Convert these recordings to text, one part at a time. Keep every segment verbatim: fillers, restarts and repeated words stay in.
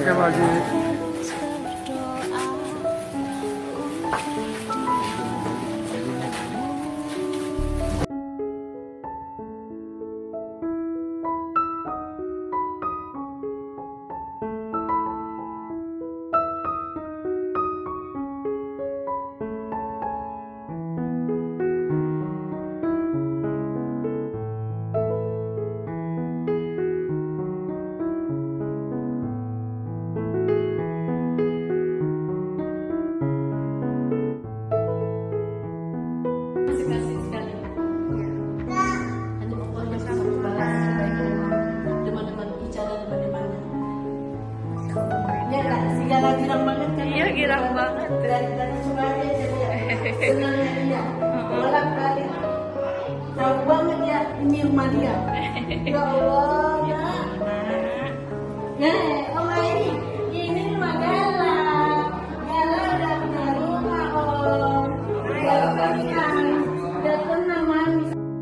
pakai baju. Girang banget kan? Iya, girang banget. Dari dari Surabaya jadi senangnya dia. Bolak balik. Jauh banget ya ini rumah dia. Ya Allah, nak. Nah, Om ini, ini rumah Gala. Gala udah punya rumah, Om. Gala tenang, udah tenang, Mami.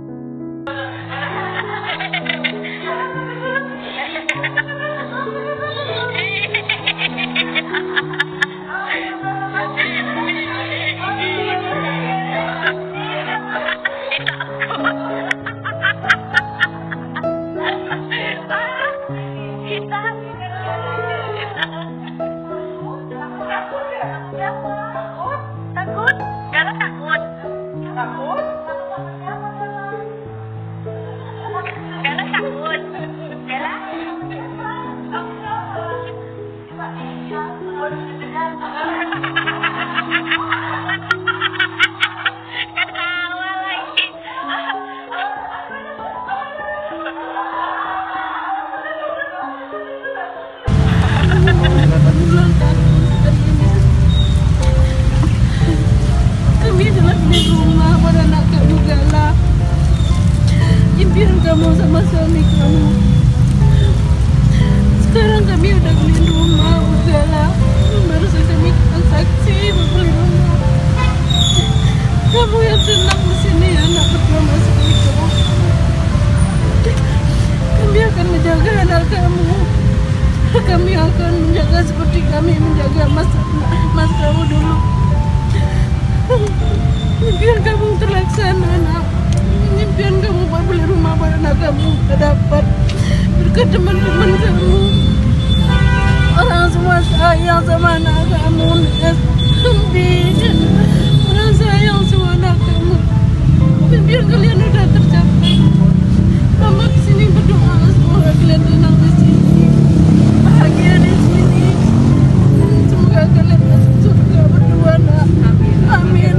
Takut? Gala takut? Takut? Gala takut? Gala? Ketawa lagi. Kami adalah di rumah pada anak kamu Gala. Impian kamu sama suami kamu. Sekarang kami udah beli rumah, Gala. Baru saja kami transaksi membeli rumah. Kamu yang tenang di sini, anak pertama suamiku. Kami akan menjaga anak kamu. Kami akan menjaga seperti kami menjaga mas mas kamu dulu. Impian kamu terlaksana, nak. Impian kamu buat beli rumah buat anak kamu dapat berkat teman-teman kamu. Orang semua sayang sama anak kamu. Orang sayang sama anak kamu. Impian kalian udah tercapai. Mama kesini berdoa semoga kalian tenang di sini, bahagia di sini. Semoga kalian masuk surga berdua, nak. Amin.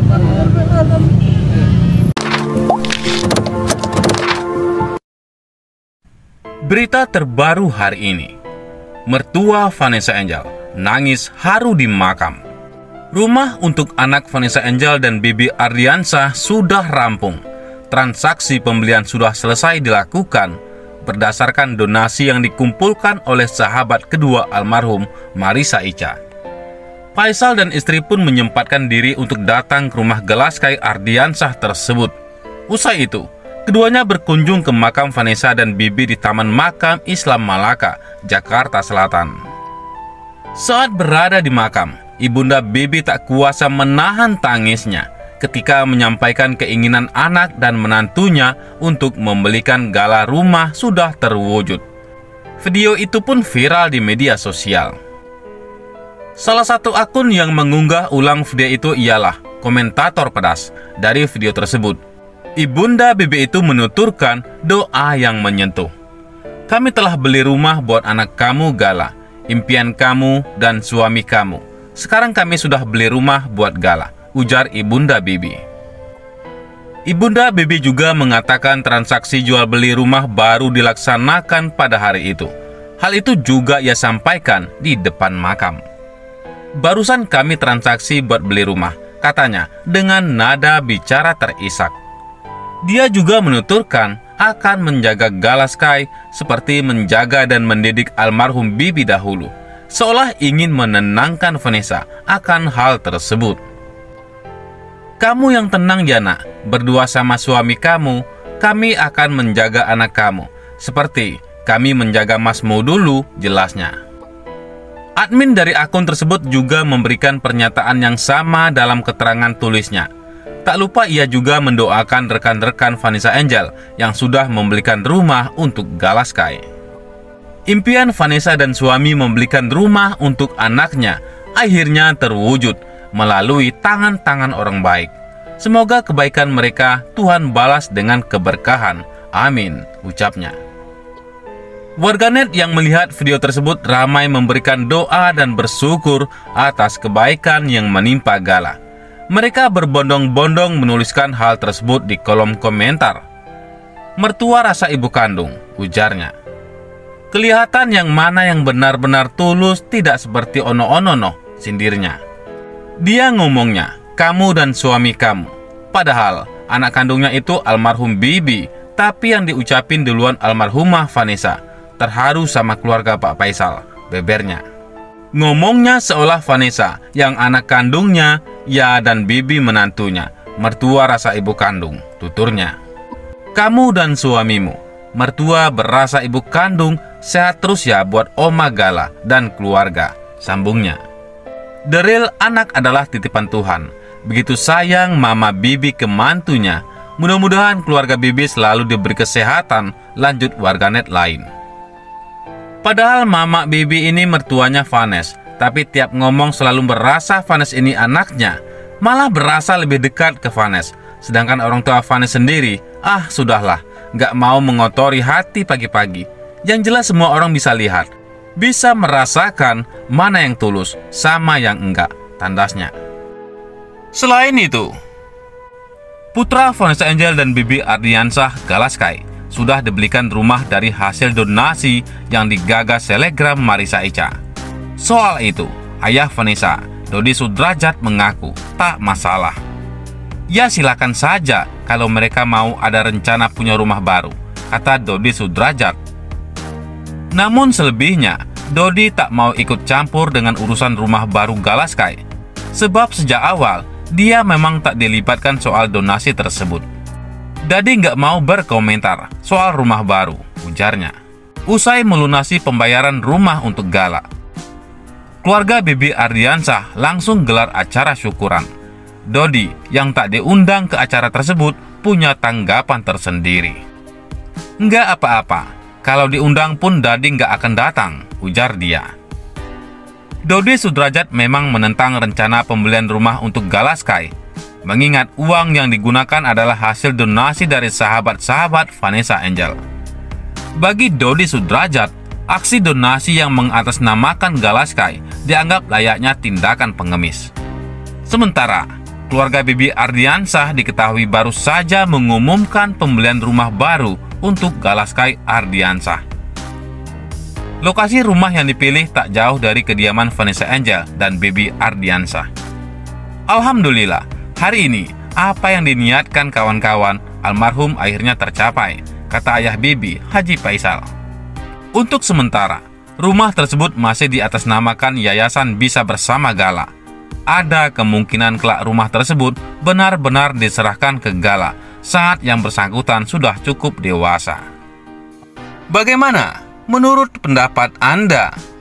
Berita terbaru hari ini. Mertua Vanessa Angel nangis haru di makam. Rumah untuk anak Vanessa Angel dan Bibi Ardiansah sudah rampung. Transaksi pembelian sudah selesai dilakukan berdasarkan donasi yang dikumpulkan oleh sahabat kedua almarhum Marissa Ica. Faisal dan istri pun menyempatkan diri untuk datang ke rumah Gelaskai Ardiansah tersebut. Usai itu, keduanya berkunjung ke makam Vanessa dan Bibi di Taman Makam Islam Malaka, Jakarta Selatan. Saat berada di makam, Ibunda Bibi tak kuasa menahan tangisnya ketika menyampaikan keinginan anak dan menantunya untuk membelikan Gala rumah sudah terwujud. Video itu pun viral di media sosial. Salah satu akun yang mengunggah ulang video itu ialah komentator pedas dari video tersebut. Ibunda Bibi itu menuturkan doa yang menyentuh. Kami telah beli rumah buat anak kamu Gala, impian kamu dan suami kamu. Sekarang kami sudah beli rumah buat Gala, ujar Ibunda Bibi. Ibunda Bibi juga mengatakan transaksi jual beli rumah baru dilaksanakan pada hari itu. Hal itu juga ia sampaikan di depan makam. Barusan kami transaksi buat beli rumah, katanya dengan nada bicara terisak. Dia juga menuturkan akan menjaga Gelaskai seperti menjaga dan mendidik almarhum Bibi dahulu, seolah ingin menenangkan Vanessa akan hal tersebut. Kamu yang tenang ya nak, berdua sama suami kamu, kami akan menjaga anak kamu, seperti kami menjaga Masmu dulu, jelasnya. Admin dari akun tersebut juga memberikan pernyataan yang sama dalam keterangan tulisnya. Tak lupa ia juga mendoakan rekan-rekan Vanessa Angel yang sudah membelikan rumah untuk Galaskai. Impian Vanessa dan suami membelikan rumah untuk anaknya akhirnya terwujud melalui tangan-tangan orang baik. Semoga kebaikan mereka Tuhan balas dengan keberkahan. Amin, ucapnya. Warganet yang melihat video tersebut ramai memberikan doa dan bersyukur atas kebaikan yang menimpa Gala. Mereka berbondong-bondong menuliskan hal tersebut di kolom komentar. Mertua rasa ibu kandung, ujarnya. Kelihatan yang mana yang benar-benar tulus, tidak seperti ono-ono-no, sindirnya. Dia ngomongnya, kamu dan suami kamu. Padahal anak kandungnya itu almarhum Bibi, tapi yang diucapin duluan almarhumah Vanessa. Terharu sama keluarga Pak Faisal, bebernya. Ngomongnya seolah Vanessa yang anak kandungnya, ya dan Bibi menantunya. Mertua rasa ibu kandung, tuturnya. Kamu dan suamimu, mertua berasa ibu kandung, sehat terus ya buat Oma Gala dan keluarga, sambungnya. The real anak adalah titipan Tuhan. Begitu sayang Mama Bibi ke mantunya. Mudah-mudahan keluarga Bibi selalu diberi kesehatan, lanjut warganet lain. Padahal Mama Bibi ini mertuanya Vanes, tapi tiap ngomong selalu berasa Vanes ini anaknya, malah berasa lebih dekat ke Vanes. Sedangkan orang tua Vanes sendiri, ah sudahlah, gak mau mengotori hati pagi-pagi. Yang jelas semua orang bisa lihat, bisa merasakan mana yang tulus sama yang enggak, tandasnya. Selain itu, putra Vanessa Angel dan Bibi Ardiansah Galaskai sudah dibelikan rumah dari hasil donasi yang digagas selegram Marissa Ica. Soal itu, ayah Vanessa, Dodi Sudrajat mengaku tak masalah. Ya silakan saja kalau mereka mau ada rencana punya rumah baru, kata Dodi Sudrajat. Namun selebihnya, Dodi tak mau ikut campur dengan urusan rumah baru Galaskai. Sebab sejak awal, dia memang tak dilibatkan soal donasi tersebut. Dadi nggak mau berkomentar soal rumah baru, ujarnya. Usai melunasi pembayaran rumah untuk Gala, keluarga Bibi Ardiansah langsung gelar acara syukuran. Dodi yang tak diundang ke acara tersebut punya tanggapan tersendiri. Nggak apa-apa, kalau diundang pun Dadi nggak akan datang, ujar dia. Dodi Sudrajat memang menentang rencana pembelian rumah untuk Galaskai, mengingat uang yang digunakan adalah hasil donasi dari sahabat-sahabat Vanessa Angel. Bagi Dodi Sudrajat, aksi donasi yang mengatasnamakan Galaskai dianggap layaknya tindakan pengemis. Sementara, keluarga Bibi Ardiansah diketahui baru saja mengumumkan pembelian rumah baru untuk Galaskai Ardiansah. Lokasi rumah yang dipilih tak jauh dari kediaman Vanessa Angel dan Bibi Ardiansah. Alhamdulillah, hari ini, apa yang diniatkan kawan-kawan almarhum akhirnya tercapai, kata ayah Bibi, Haji Faisal. Untuk sementara, rumah tersebut masih diatasnamakan Yayasan Bisa Bersama Gala. Ada kemungkinan kelak rumah tersebut benar-benar diserahkan ke Gala saat yang bersangkutan sudah cukup dewasa. Bagaimana menurut pendapat Anda?